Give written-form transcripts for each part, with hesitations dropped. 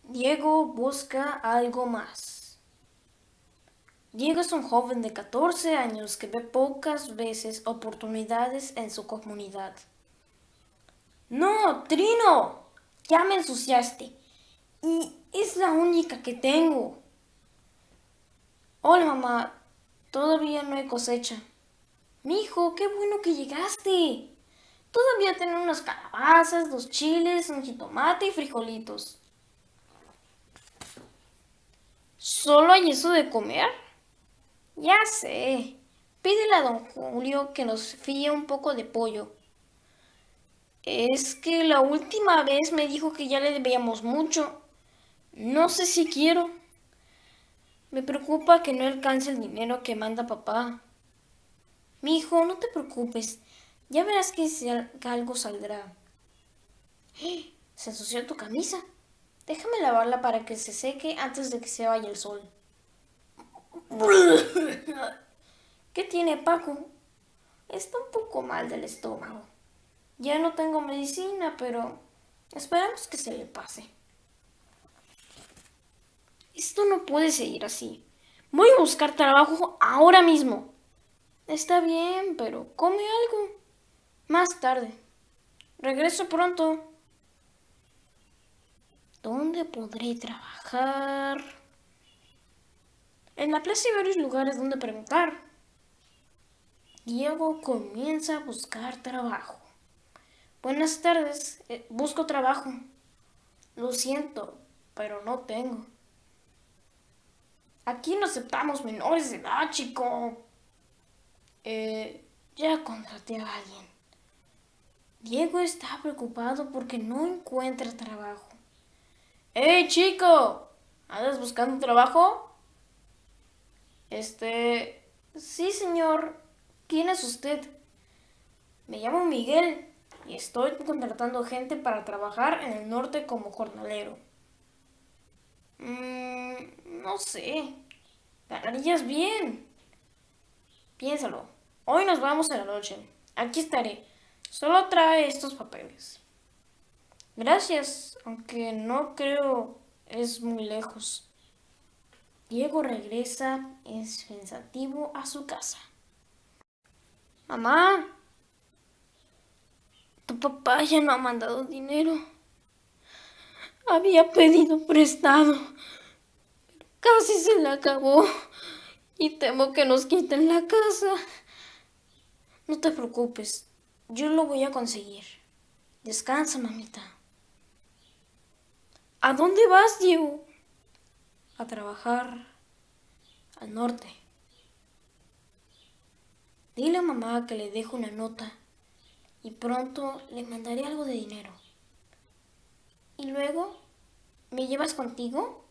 Diego busca algo más. Diego es un joven de 14 años que ve pocas veces oportunidades en su comunidad. ¡No, Trino! Ya me ensuciaste. Y es la única que tengo. Hola, mamá. Todavía no hay cosecha. Mijo, qué bueno que llegaste. Todavía tengo unas calabazas, 2 chiles, un jitomate y frijolitos. ¿Solo hay eso de comer? Ya sé. Pídele a don Julio que nos fíe un poco de pollo. Es que la última vez me dijo que ya le debíamos mucho. No sé si quiero. Me preocupa que no alcance el dinero que manda papá. Mi hijo, no te preocupes. Ya verás que algo saldrá. Se ensució tu camisa. Déjame lavarla para que se seque antes de que se vaya el sol. ¿Qué tiene Paco? Está un poco mal del estómago. Ya no tengo medicina, pero esperamos que se le pase. Esto no puede seguir así. Voy a buscar trabajo ahora mismo. Está bien, pero come algo. Más tarde. Regreso pronto. ¿Dónde podré trabajar? En la plaza hay varios lugares donde preguntar. Diego comienza a buscar trabajo. Buenas tardes, busco trabajo. Lo siento, pero no tengo. Aquí no aceptamos menores de edad, chico. Ya contraté a alguien. Diego está preocupado porque no encuentra trabajo. ¡Hey, chico! ¿Andas buscando trabajo? Sí, señor. ¿Quién es usted? Me llamo Miguel y estoy contratando gente para trabajar en el norte como jornalero. No sé. Ganarías bien. Piénsalo. Hoy nos vamos en la noche. Aquí estaré. Solo trae estos papeles. Gracias, aunque no creo es muy lejos. Diego regresa es pensativo a su casa. Mamá, tu papá ya no ha mandado dinero. Había pedido prestado. Casi se le acabó. Y temo que nos quiten la casa. No te preocupes. Yo lo voy a conseguir. Descansa, mamita. ¿A dónde vas, Diego? A trabajar al norte. Dile a mamá que le dejo una nota y pronto le mandaré algo de dinero. ¿Y luego? ¿Me llevas contigo?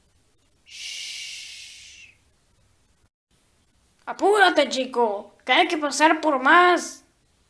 Shh. Apúrate, chico, que hay que pasar por más.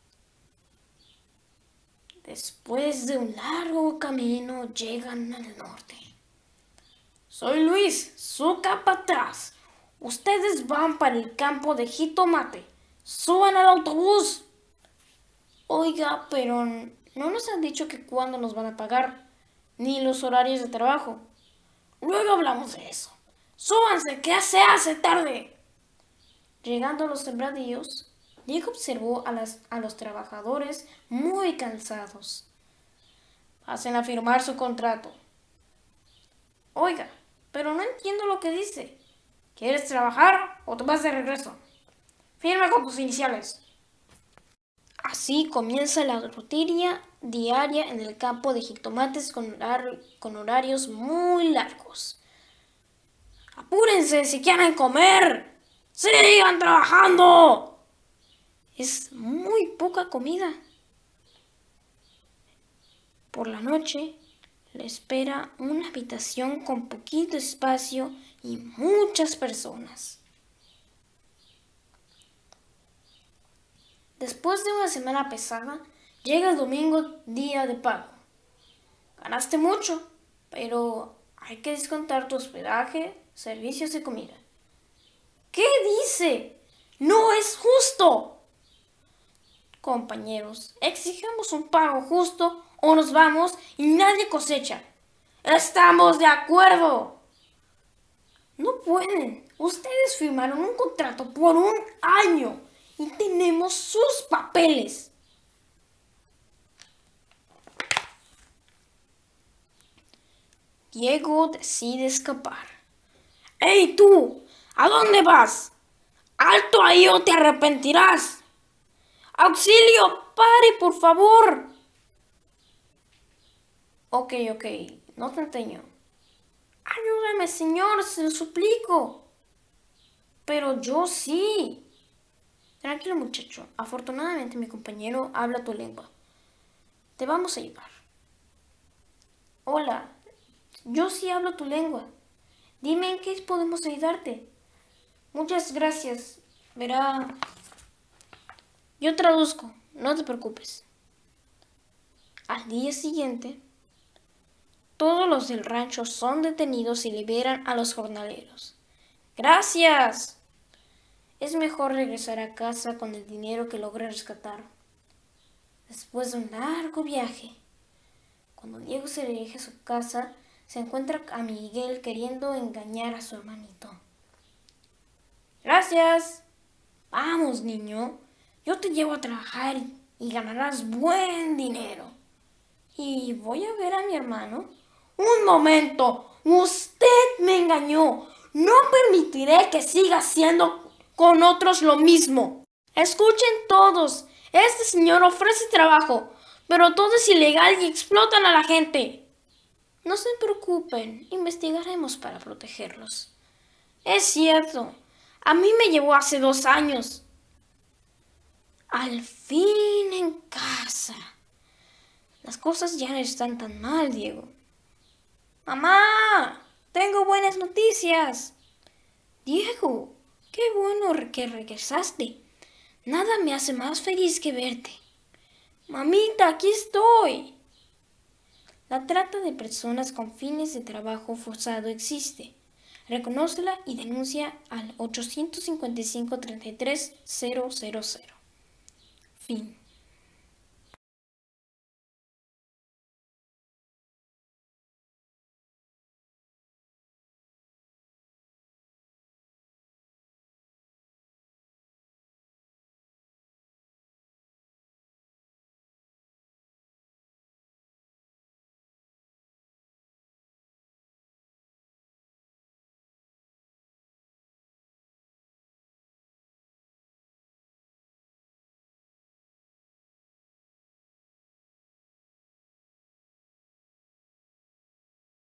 Después de un largo camino llegan al norte. Soy Luis, su capataz. Ustedes van para el campo de jitomate. Suban al autobús. Oiga, pero no nos han dicho que cuándo nos van a pagar, ni los horarios de trabajo. Luego hablamos de eso. Súbanse, que se hace tarde. Llegando a los sembradíos, Diego observó a los trabajadores muy cansados. Hacen a firmar su contrato. Oiga, pero no entiendo lo que dice. ¿Quieres trabajar o te vas de regreso? Firma con tus iniciales. Así comienza la rutina diaria en el campo de jitomates con horarios muy largos. ¡Apúrense si quieren comer! ¡Sigan trabajando! Es muy poca comida. Por la noche le espera una habitación con poquito espacio y muchas personas. Después de una semana pesada, llega el domingo, día de pago. Ganaste mucho, pero hay que descontar tu hospedaje, servicios y comida. ¿Qué dice? ¡No es justo! Compañeros, exigimos un pago justo o nos vamos y nadie cosecha. Estamos de acuerdo. No pueden. Ustedes firmaron un contrato por 1 año y tenemos sus papeles. Diego decide escapar. ¡Ey, tú! ¿A dónde vas? ¡Alto ahí o te arrepentirás! ¡Auxilio! ¡Pare, por favor! Ok, no te enseño. Ayúdame, señor, se lo suplico. Pero yo sí. Tranquilo, muchacho. Afortunadamente mi compañero habla tu lengua. Te vamos a ayudar. Hola, yo sí hablo tu lengua. Dime en qué podemos ayudarte. Muchas gracias. Verá, yo traduzco, no te preocupes. Al día siguiente, todos los del rancho son detenidos y liberan a los jornaleros. ¡Gracias! Es mejor regresar a casa con el dinero que logré rescatar. Después de un largo viaje, cuando Diego se dirige a su casa, se encuentra a Miguel queriendo engañar a su hermanito. ¡Gracias! Vamos, niño, yo te llevo a trabajar y ganarás buen dinero. Y voy a ver a mi hermano. ¡Un momento! ¡Usted me engañó! No permitiré que siga haciendo con otros lo mismo. Escuchen todos. Este señor ofrece trabajo, pero todo es ilegal y explotan a la gente. No se preocupen, investigaremos para protegerlos. Es cierto, a mí me llevó hace 2 años. Al fin en casa. Las cosas ya no están tan mal, Diego. ¡Mamá! Tengo buenas noticias. Diego, qué bueno que regresaste. Nada me hace más feliz que verte. Mamita, aquí estoy. La trata de personas con fines de trabajo forzado existe. Reconócela y denuncia al 855-33-000. Fin.